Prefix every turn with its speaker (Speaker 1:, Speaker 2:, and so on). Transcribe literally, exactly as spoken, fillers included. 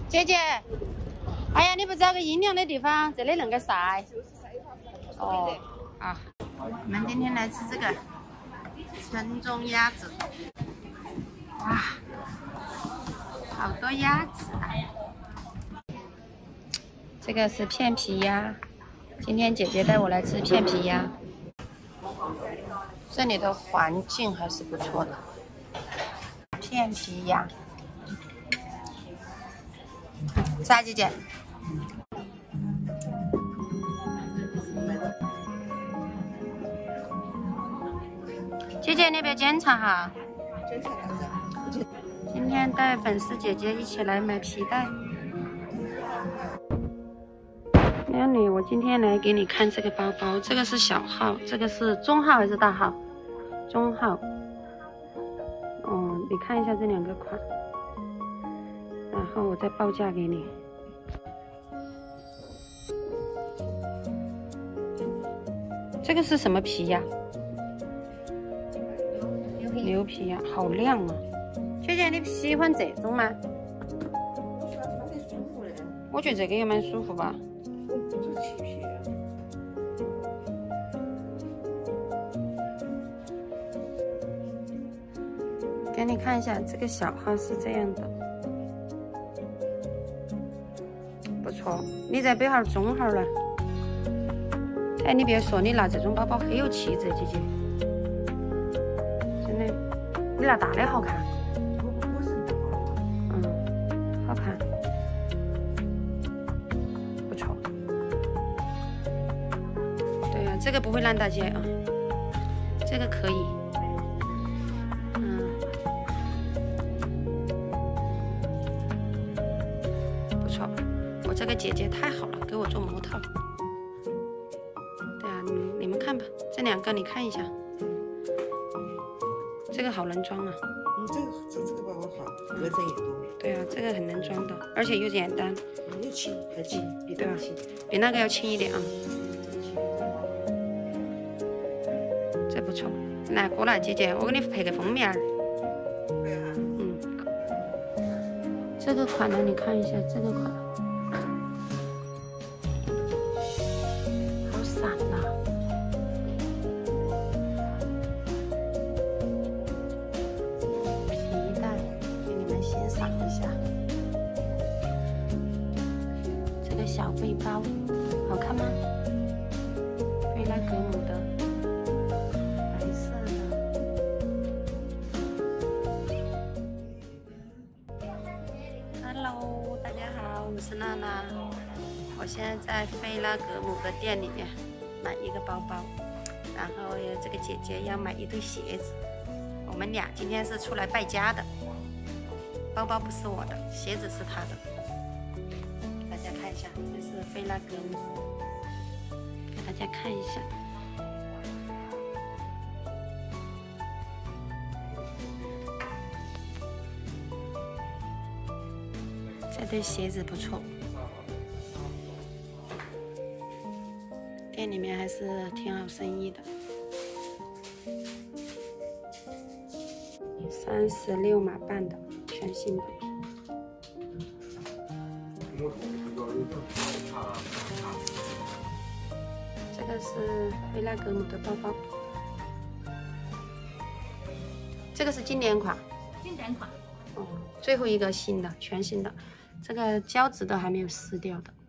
Speaker 1: 姐姐，哎呀，你不找个阴凉的地方，这里恁个晒。哦，啊，我们今天来吃这个城中鸭子。哇，好多鸭子啊！这个是片皮鸭，今天姐姐带我来吃片皮鸭。这里的环境还是不错的。片皮鸭，啥姐姐？姐姐，你要不要检查哈？检查干啥？今天带粉丝姐姐一起来买皮带。靓女，我今天来给你看这个包包，这个是小号，这个是中号还是大号？中号。哦，你看一下这两个款，然后我再报价给你。这个是什么皮呀？牛皮。牛皮呀，好亮啊！姐姐，你喜欢这种吗？我喜欢穿得舒服的。我觉得这个也蛮舒服吧。就是漆皮的。给你看一下，这个小号是这样的，不错。你再背号中号了。哎，你别说，你拿这种包包很有气质，姐姐。真的，你拿大的好看。嗯，好看，不错。对呀、啊，这个不会烂大街啊，这个可以。嗯，不错。我这个姐姐太好了，给我做模特。你们看吧，这两个你看一下，这个好能装啊。嗯，这个这这个包包好，格子也多。对啊，这个很能装的，而且又简单。又轻，还轻，比这个轻，比那个要轻一点啊。这不错，来过来，姐姐，我给你配个封面儿。嗯，这个款呢，你看一下这个款。赏一下这个小背包，好看吗？菲拉格慕的，白色的。Hello， 大家好，我是娜娜。我现在在菲拉格慕的店里面买一个包包，然后这个姐姐要买一对鞋子。我们俩今天是出来败家的。包包不是我的，鞋子是他的。给大家看一下，这是菲拉格慕。给大家看一下，这对鞋子不错，店里面还是挺好生意的。三十六码半的。全新的，这个是菲拉格慕的包包，这个是经典款，经典款，哦，最后一个新的，全新的，这个胶质的还没有撕掉的。